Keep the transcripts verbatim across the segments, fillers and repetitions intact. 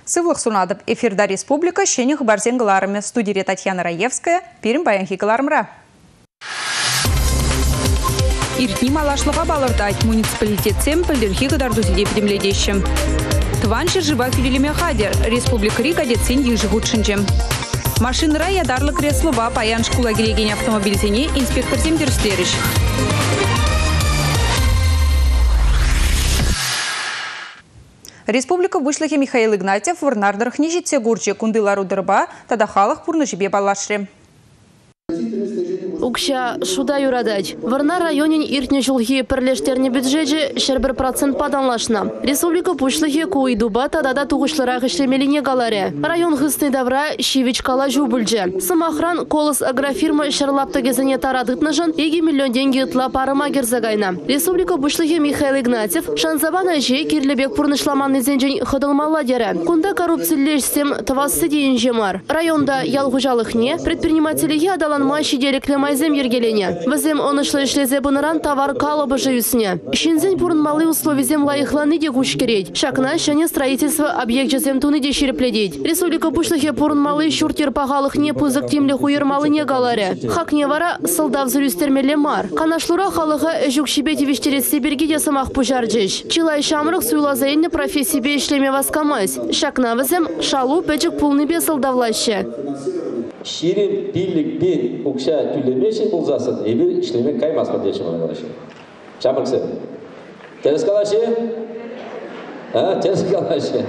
Сывлық сунадып эфирда республика шенех барзенгаларыме студия Татьяна Раевская, Перім баянхи галарымра. Иртни малашлыға балырдать муниципалитетсем пілдерхи гадардузиде педемледещем. Тваншер жива филилеме хадер, республика Рига детсен ежи худшынчем. Машинра ядарлы креслова паян шкула келеген автомобильзене инспектор земдерслеріш. Республика вышлыхе Михаил Игнатьев варнардырых не жетсе гурче кундылару дырба, тада халық пурны жібе балашры. Укша шуда юрадать. Варна районин иртне жылхи пірлештерне бюджеті шербір процент паданлашна. Республика пушлыхе куйдуба тадада туғышлырақ ішлемеліне галаре. Район хысны давра шивич кала жубылже. Самахран колос агрофирма шерлапта кезіне тарадытны жын еги миллион деньги ытла парыма герзагайна. Республика пушлыхе Михаил Игнатьев шанзабана же кирлебек пурнышламанны зенжен хыдылмалла дере. Кунда коррупциялешсем тавасы дейін жемар. Районда ялғужалықне предпринимателіге адаланма шиделіклі майзем ергелене. Візем онышлы ішлезе бұныран товар калыбы жүйісіне. Шинзен пұрынмалы условизем лайықланы де күш керейд. Шакна шане строительство объект жезем туны де шерепледейд. Республика пұшлыхе пұрынмалы шүртер пағалық не пызық темлі хуйырмалы не галаре. Хак не вара сылдав зүрістермелі мар. Канашлура халыға жүк шибеті вештересі берге де самақ пұжар жеш. Чилай шамрық суйлазайынны профессии бе ішлеме васкамайз. Шакна візем шалу пәчік пулны бе сылдавлашы. Ширин пилик бин укша тюлемешин булзасын, эбир ишлеме каймас поддержим аналаши. Чамырксы. Терес калаши? А, терес калаши.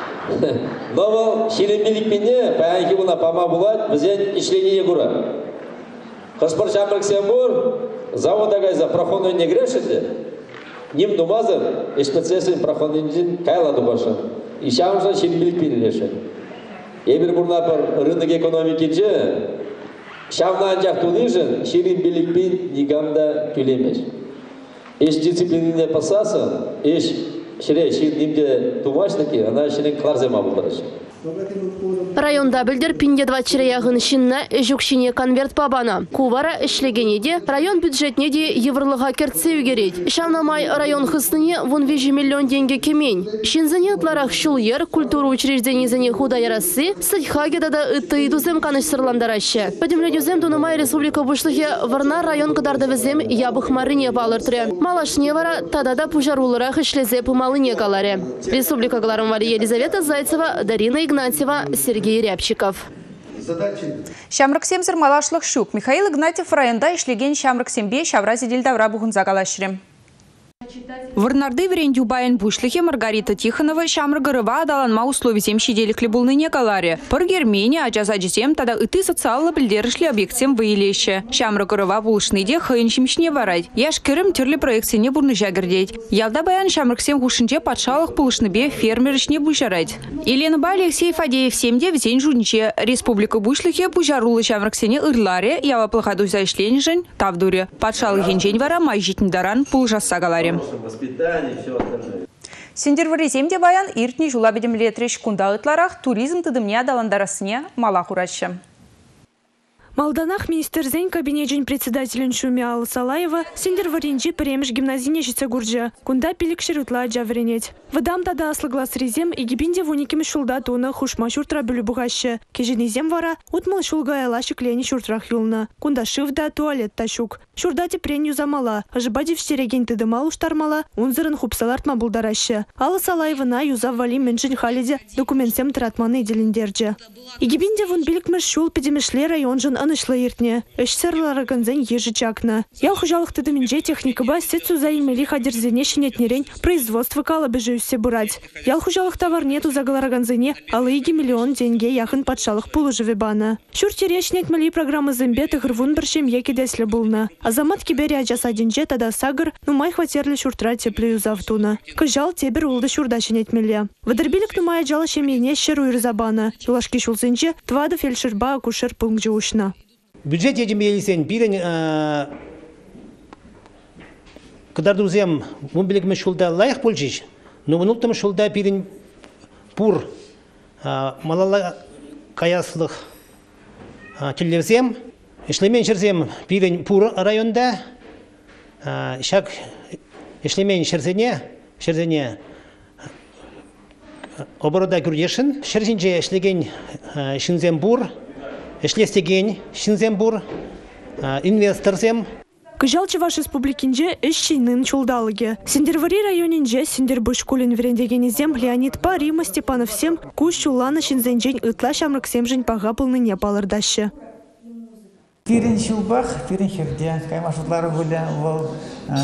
Но ширин пилик бине, паянки буна пама булат, бізен ишление гура. Хаспар чамырксен бур, завода гайза проходной не грешите, ним думазыр, эшпецесин проходный кайла дубашын. И шамырса ширин пилик бин лешен. Ебір бұрнапыр рынок экономики же, шавнан жақ тулыжын, ширин билікпен нигамда түлемеш. Еш дисциплинине пасасын, еш шире ширинімде тумашныки, ана ширин кларзема бұлдырыш. Районда білдер пинде два чираяғын шинна жүкшіне конверт пабана. Кувара ішлегене де район бюджетне де еврлыға кертсе үгерет. Шавнамай район хысныне вон вежі миллион деньги кемень. Шинзіне атларах шул ер культуру учрежденизіне худа ярасы, садхагеда да ыты идузем каныш сырландарашы. Подемледюзем тунымай республика бұшлығы варна район кадарды візем ябық марыне балыртыры. Малашне вара тадада пужарулырах ішлезе пымалыне галаре. Республика Галарым Вали Елизавета Зайцева, Дарина Игнатьева, Сергей Рябчиков. Шамрак семзір малашлық шук. Михаил Игнатьев районда ишлеген Шамрак сембе шаврази дельдавра бұғын загалашырым. Варнарды врендю баян бушлыхе Маргарита Тихонова шамрыгырыва адаланма условизем шиделіклі бұлныне галаре. Пыр Гермения ажаза жесем тада ыты социалы білдерішлі объектсем выелеші. Шамрыгырыва бұлышныйде хыын шимшіне варайд. Яш кірім түрлі проекцияне бұрны жагірдейд. Ялда баян шамрыксем хушынче патшалық бұлышныбе фермерішне бұшарайд. Елена Ба Алексей Фадеев семде візен жунче. Республика бушлыхе бұжарулы шамрыксене ырларе яваплыға дуза ішленішін тавдуре. Патшалық енжен вара майжитіндаран пұлжасса галаре. Сендервари земде баян иртни жула бедемлетреш кунда ытларах туризм тыдымне адаландарасыне мала хурачы. Малданах министерзен кабинетжен председателен Шуми Алла Салаева сендерваринжи премеш гимназине жице гурджа. Кунда пилик шерутла джавренет. Вадам тада аслы глаз резем и гибинде вуниким шулда туна хушма шуртра бүлі бугашы. Кеженезем вара утмал шулга алашы клени шуртрах юлна. Кунда шивда туалет ташук. Шурдати пренью замала. Ажбади всереген тыдымал уштармала. Унзырын хупсалартма булдарашы. Алла Салаева на юзав вали меншин халиде документсем тратманы делиндерджа. И гибинде вун биликмеш шул педемешле районжын анышлы иртне. Эшсерлары гынзен ежи чакна. Я хужалық тыдыминже техника ба сетсу заимели хадерзене шинетнерень производство калабы жүйсе бурать. Я хужалық товар нету загалара гынзене, алы иги миллион деньге яхын патшалық пулы живе бана. Шуртере шинетмели программы зымбеты гырвун біршем еки деслі булна. Азамат кибери ажаса денже тада сагыр, нумай хватерлі шуртра теплею завтуна. Кыжал тебер улды шурда шинетмеле. Вадырбилік нумай ажалы шемейне шеру ирзабана. Юлашки шулзенже твады фельдшерба акушер пункт ушна. Бюджет едем елисен пирен кадар друзьям мы билик мы шулда лайх польчиш, но мы нутам шулда пирен пур малала каяслых телевизем, ишлемен шерзем пирен пур районда, шак ишлемен шерзене шерзене оборода гурдешин, шерзинже эшлеген шинзембур, эшлестеген шинзембур, инвесторзем. Кыжал Чуваш республикинже эшчинын чулдалыге. Сендервари районинже Сендербуш кулин врендегенезем Леонид Па Рима Степанов сем куш чулана шинзенжень ытла шамрак семжень пагапылны не палырдашы. Пирин шулбах, пирин херде, каймашутлары гуля, вол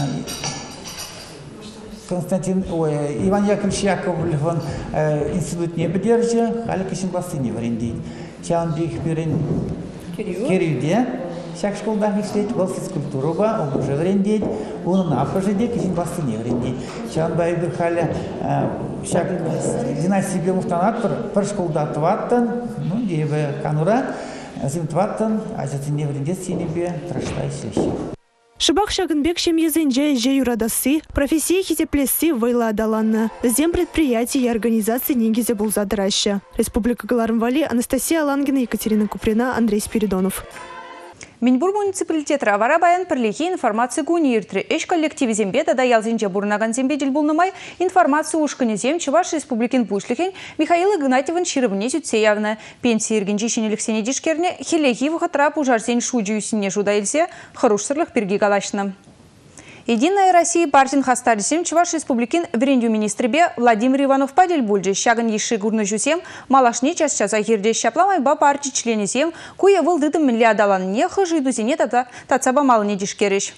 Константин, ой, Иван Яковлевич Яковлев, он институт не поддерживал, халик еще бассы не вренди. Чан бих пирин Кирюде. Всяк школда хишлет, был физкультуру ба, он уже врендеть, он на прожидек, и бассы не врендеть. Чан бай бирхаля, всяк династия Белмуфтанат, пар школда тваттан, ну, девы канура, зим тваттан, а затем не врендет синебе, трошла и слещи. Шыбах Шагынбек шемьезенже же юрадасы, профессии хитеплесы войла адаланна. Зем предприятий и организаций негизе был задраща. Республика Галармвали, Анастасия Лангина, Екатерина Куприна, Андрей Спиридонов. Минбур муниципалитет равара баян прилихи информации гуниртри. Эш коллективе зембе да ялзинче бурнаган зембе дельбулнамай информацию ушкане зем Чуваш республикин пушлихин Михаил Игнатьеван ширвне зютсе явно. Пенсии иргенчишин Алексей Дишкерне хилехи вахатра пужарсен шудию сине жудайлсе харушсырлых перги галашна. Единая Россия партин хастарисем Чуваш республикин врендю министребе Владимир Иванов падель бульджи щаган еши гурны жусем малашни час часа хирде щапламай ба партий членесем куя выл дыдым миллиадалан не хыжиду зене тацаба мал не дишкериш.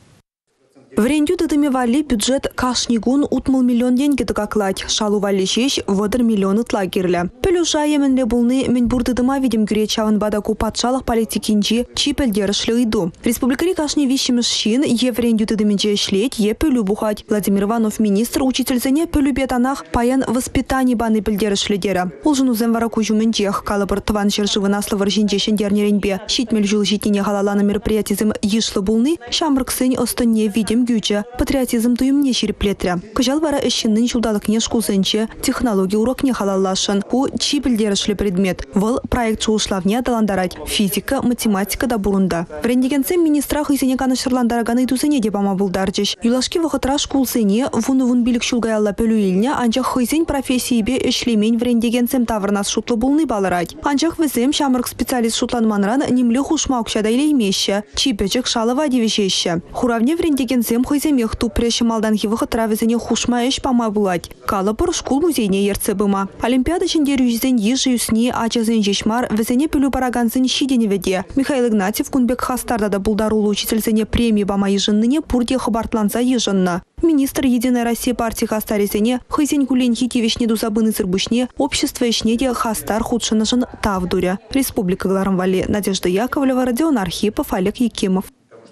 Врендю дыдыме вали бюджет кашнигун утмыл миллион деньги дыгаклать. Шалу вали шеш водыр миллион ытла кирле. Пелюша еменле булны Минбур дыдыма видим гюре чаван бадаку патшалах политикинчи чипельдерышлы иду. Республикари кашни вищемеш шин е врендю дыдыменче шлеть е пелю бухать. Владимир Иванов министр учительзене пелю бетанах паян воспитание баны пельдерышлы дера. Улжыну земвараку жуменчех калабыр тван шершивы наслы жинче шендернеренбе. Щитмель жул житине халалана мероприятизм ишлы булны шамрыксень останне видим гюча. Патриотизм туемне шириплетря. Кыжал вара эшеннин чулдалык не шкулсенче технология урок не халаллашын. Ку чипельдерышлы предмет. Выл проект чулшлавне аталандарать. Физика, математика да бурунда. Врендегенсем министра хысене канышырландараганы тузене депама булдарчыш. Юлашки вахытра шкулсене вуны вун билик шулгаялла пөлюилне анчах хысень профессиебе эшлемень врендегенсем таврнас шутлы булны балырать. Анчах візем шамрык специалист шутланманран немле хушма укшада илеймеші. Чипечек шалова девешеші. Хуравне врендегенсем хыземех тупреше малданхи вахытра візене хушма эш пама булать. Калапыр шкул музейне ерце быма. Олимпиада шендерю жізен ежі юсне ачазен жешмар візене пөлю параганзын шидене веде. Михаил Игнатьев кунбек хастарда да булдарулы учительзене премии бама ежынныне пурде хабартланса ежынна. Министр Единой России партии хастарисене хызень кулень хитивешне дузабыны цирбушне общество ешнеде хастар худшынышын тавдуря. Республика Галармвали, Надежда Яковлева, Родион Архипов, Олег Якимов.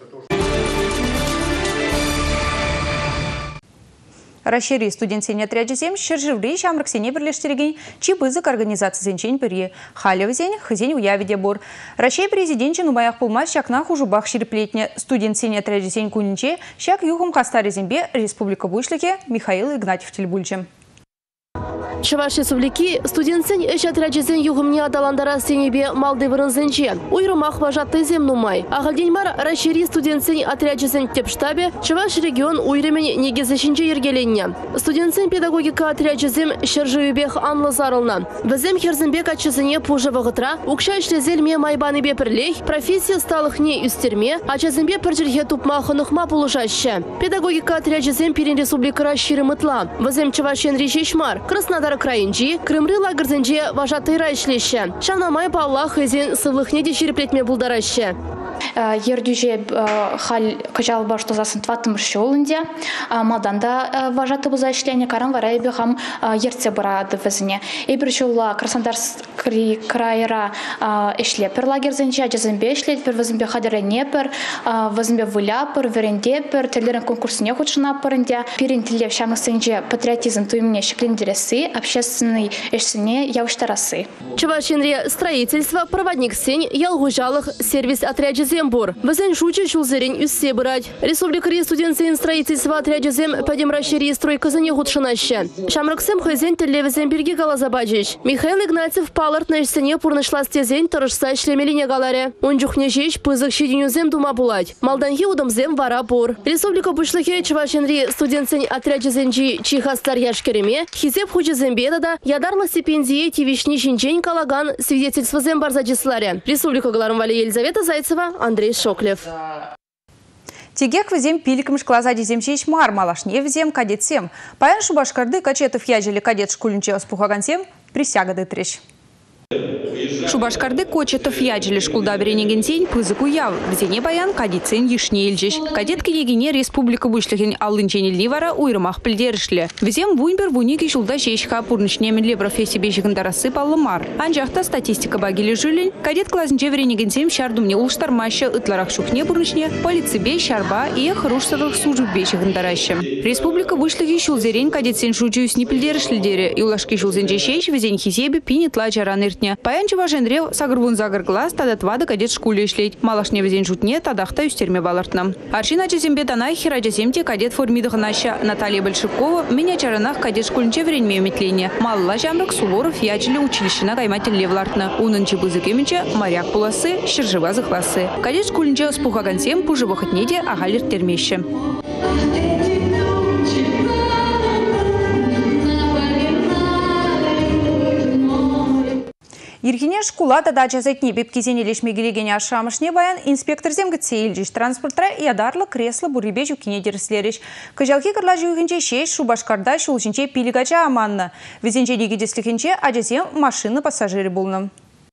Расшири студент сене отряджезем, шержевли шамрак сене бірлештереген, чипызык организации зенчен перье. Халев зень, хызень уявиде бор. Расшей президентчен убаях пулма шакнах ужубах шириплетне. Студент сене отряджезень кунинче, шак юхум хастари зембе, республика Буйшлике, Михаил Игнатьев Тельбульчем. Чуваш республики студентсен эш отряджезен югымне адаландара сенебе малды вырынзенче. Уйрымах важатты земнумай. Ағалденмар расшири студентсен отряджезен тепштабе Чуваш регион уйрымен негезешінче ергеленне. Студентсен педагогика отряджезем шержевебех анлы зарылна. Візем херзенбек атчызыне пужы вағытра, укша ішлезелме майбаны бепірлех, профессия сталыхне үстерме, атчызенбе піржірге тупмахынықма пулышашы. Педагогика отряджезем перен республика расширы мытла. Візем Чувашен режешмар. Краснодар Крайынчи, Крымры лагерзенче важатыйра ишлеші. Шанамай палла хызен сывлыхне де шириплетме булдарашы. Ердюже хал качал башто засын тватым шолынде, маданда важаты буза ишление каран варайбе хам ерце барады візіне. Эбір жолла Краснодар крайыра ишлепер лагерзенче, ажазынбе ишлепер, візінбе хадыренепер, візінбе выляпер, верендепер, телерен конкурсыне худшынапырынде, перентілев шамысынче патриотизм туймне шеклендересі, общественный эшсіне яуштарасы. Чувашенре строительство, проводник сень, ялгужалых, сервис отряджезен Зембур. Вазен шучи шулзерин үссе брать. Республика студенции строительства отряде зем подемращери стройка за не гудшинаще. Шамраксем хозяин телевизен берги галазабаджич. Михаил Игнатьев паларт на стене пурнышла стезень торжса шлемелине галаре. Он жухнежеч пызык щединюзем дума булать. Малданхи удомзем вара бур. Республика Бушлахе чвашенри студенцень отряде зенджи чихастар яшкереме. Хизеп хучи зембедада ядарла стипендии тивишни шинчень калаган свидетельство зембарзаджисларе. Республика Галармвали Елизавета Зайцева, Андрей Шоклев. Тегек везем пиликом шклаза деземчеч мар малашне везем кадет сем. Паян шубашкарды качетов язели кадет шкулинче спухагансем присяга детрещ. Шубашкарды кочетов яджели шкулда беренегенсень пызыку яв. Везене баян кадетсен ешне илжеш. Кадет кенегине республика Бушлахин аллынченельни вара уйрымах пілдерішлі. Везем вунбер вуники шулда шешха пурнышнемелі профессии бешігінда рассыпаллы мар. Анжақта статистика багили жүлін. Кадет клазнче беренегенсем шардумне улштармашы ытларах шухне пурнышне полицибе шарба и хрушсадых сужу бешігінда рашы. Республика Бушлахи шулзерен кадетсен шучуюс не пілдерішлі дере. И улашки шулзенче шеш везен хизебе пинетла жаран иртне. Паянче важенрев сагрвун загр глаз тада твада кадет шкуле шлеть. Малашне везен шутне тадахта юстерме балартна. Аршина чезембе танай хираджасемте кадет формидыханаша Наталья Большевкова меня чаранах кадет шкульнче вренме метление. Малла жамрак Суворов ячили училищена кайматель левлартна. Унынче бызыкеменче моряк пуласы, щержева захласы. Кадет шкульнче спухагансем пужевахатнеде агалер термеще. Ирхине шкула тада жазетне бепкезене лешмегелегене ашамышне баян инспектор земгітсе елжеш транспортра и адарлы кресло бурибе жүкене дерслереш. Кажалки кырла жүгенче шеш шубашкарда шулшинче пилигача аманны. Везенче дегедеслікенче ажазем машины пассажиры болны.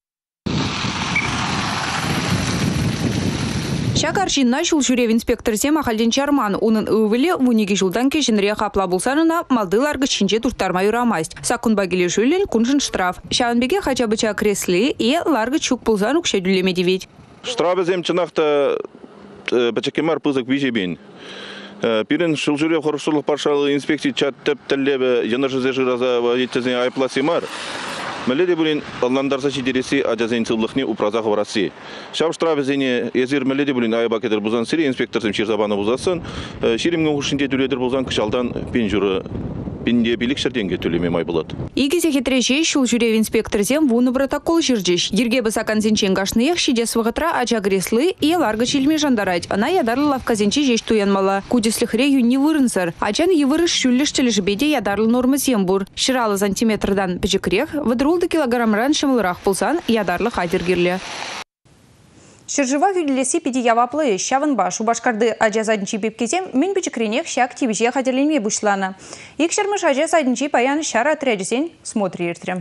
Шак аршинна шул жүрев инспектор зем ахалден чарман. Унын ывыле вуниги жылдан кешенре хапла булсанына малдыларғы чинче туртарма юрамасть. Сакун багили жүлін кунжын штраф. Шаванбеге хача быча кресли и ларғы чук булсан укше дүлеме девет. Штрафы зем чынақта бачакемар пызык вижебен. Пирен шул жүрев хорушылық паршалы инспекция чаттып тәллебі яныршы зежираза еттезен айпласимар. Мәледе бүлін алландарса шидересі ажазен сыллықны упразағы барасы. Шау штрафы зене езір мәледе бүлін айба кедір бұзан сірі инспекторсым шерзабаны бұзасын. Шеремген ұшынде дүледір бұзан кішалдан пен жүрі пенде билік шерденге төлеме май болады. Игезе хитрежей шул жүрев инспектор зем вуны протокол жүрдеш. Ерге бысакан зенчен гашныех шидес вғытра ажа греслы и ларғы челме жандарать. Она ядарлы лавка зенче жеш туянмала. Кудесліхре юни вырынсыр. Ачан евырыш шүллеш тележбеде ядарлы нормы зембур. Ширалы сантиметрдан піжікрех, выдрулды килограммран шымылырақ пулсан ядарлы хадергерлі. Шыржыва хүлілесі педи яваплы шавынба шубашкарды ажазадынчи бепкезем мен бічікренех шак тибіже хадерленме бұшланы. Ик шырмыш ажазадынчи паян шара отряджесен смотри ертрем.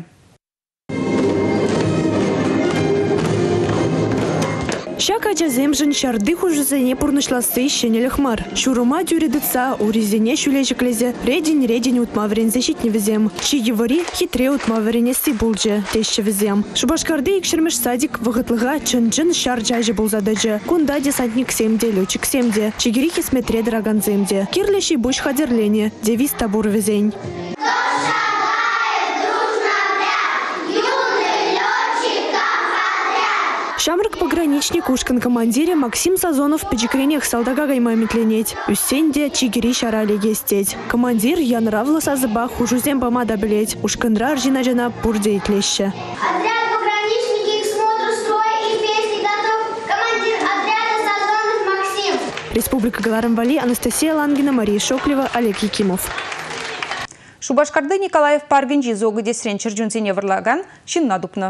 Шак ажазем жын шарды хужызене пурнышласы шенеліх мар. Шурума дюредыца урезене шулежіклезе редень-редень утма врензе щитне везем. Чи евари хитре утма вренесі булже теща везем. Шубашкарды икшермеш садик вғытлыға чын-чын шар жайжы булзадыжы. Кунда десантник семде, летчик семде. Чигири хисметре драган земде. Кирлеши буш хадерлене, девиз табур везень. Шамрак пограничник ушкан командире Максим Сазонов печекренех салдага гайма метленеть. Үстенде чигири шарали гестеть. Командир янравла сазыба хужузем помада блеть. Ушканра аржина жена бурде итлеще. Отряд пограничники к смотру строя и песни готов. Командир отряда Сазонов Максим. Республика Галармвали, Анастасия Лангина, Мария Шоклева, Олег Якимов. Шубашкарды Николаев паргинжи зогыде срен чырджунсене вырлаган шынна дупны.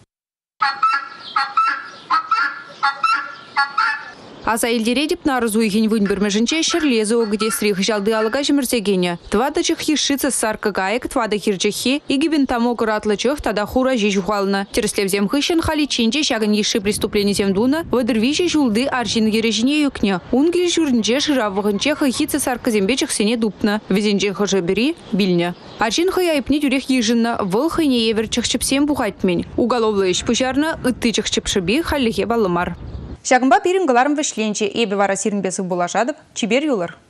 Аса елдере деп нарызу егін вынбірмежінче шырлезі оғыде срих жалды алыға жымырзегене. Твада чық ешіцы сарқы гайық, твада хирчехи, егібін тамо күратлы чық тада хура жей жухалына. Терслевзем хышын халиченче шагын еші преступлением дуна, вадырвиші жулды аржин ережіне юкне. Унгел жүрінче шыравығынче хыхицы сарқы зембечік сене дупна. Везенче хыжы бері білне. Аржин хыяйпне дүрех ежінна выл хыйне евер чықшыпсем бұғайтмен. Уголовлы іш пұжарна үтті чықшыпшыби халлихе балымар. Шагымба пирин галарым вышленче, эбі вара сирінбесі болашадып, чибер юлар.